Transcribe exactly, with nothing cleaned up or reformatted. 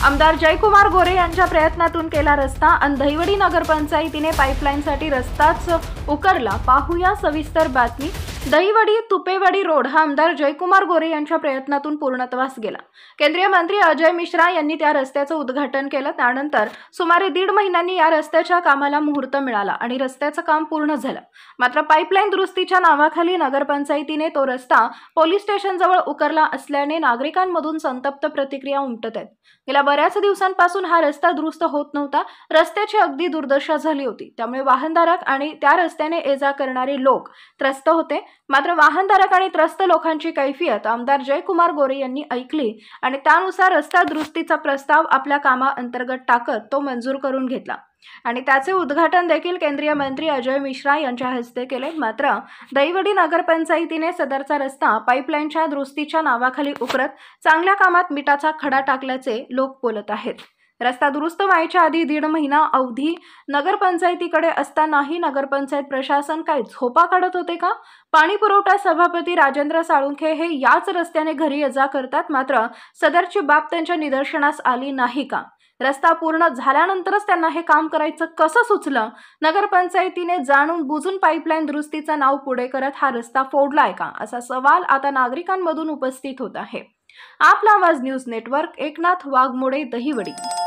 आमदार जयकुमार गोरे यांच्या प्रयत्नातून केला रस्ता आणि दहिवडी नगरपंचायतीने पाईपलाईनसाठी रस्ताच उकरला। पाहूया सविस्तर बातमी। दहिवडी तुपेवाडी रोड हा आमदार जयकुमार गोरे यांच्या प्रयत्नातून पूर्णत्वास गेला। केंद्रीय मंत्री अजय मिश्रा यांनी त्या रस्त्याचं उद्घाटन केलं। त्यानंतर सुमारे दीड महिन्यांनी या रस्त्याच्या कामाला मुहूर्त मिळाला आणि रस्त्याचं काम पूर्ण झालं। मात्र पाईपलाईन दुरुस्तीच्या नावाखाली नगरपंचायतीने तो रस्ता पोलीस स्टेशनजवळ उकरला असल्याने नागरिकांमधून संतप्त प्रतिक्रिया उमटत आहेत। गेल्या बऱ्याच दिवसांपासून हा रस्ता दुरुस्त होत नव्हता। रस्त्याची अगदी दुर्दशा झाली होती, त्यामुळे वाहनधारक आणि त्या रस्त्याने ये-जा करणारे लोक त्रस्त होते। मात्र वाहनधारक आणि त्रस्त लोकांची कैफियत आमदार जयकुमार गोरे यांनी ऐकली आणि त्यानुसार रस्ता दुरुस्तीचा प्रस्ताव आपल्या कामाअंतर्गत टाकत तो मंजूर करून घेतला आणि त्याचे उद्घाटन देखील केंद्रीय मंत्री अजय मिश्रा यांच्या हस्ते केले। मात्र दहिवडी नगरपंचायतीने सदरचा रस्ता पाईपलाईनच्या दुरुस्तीच्या नावाखाली उकरत चांगल्या कामात मिठाचा खडा टाकल्याचे लोक बोलत आहेत। रस्ता दुरुस्त व्हायच्या आधी दीड महिना अवधी नगरपंचायतीकडे असतानाही नगरपंचायत प्रशासन काय झोपा काढत होते का? पाणी पुरवठा सभापती राजेंद्र साळुंखे हे याच रस्त्याने घरी ये-जा करतात, मात्र सदरची बाब त्यांच्या निदर्शनास आली नाही का? रस्ता पूर्ण झाल्यानंतरच त्यांना हे काम करायचं कसं सुचलं? नगरपंचायतीने जाणून बुजून पाईपलाईन दुरुस्तीचं नाव पुढे करत हा रस्ता फोडलाय का, असा सवाल आता नागरिकांमधून उपस्थित होत आहे। आपला आवाज न्यूज नेटवर्क, एकनाथ वाघमोडे, दहिवडी।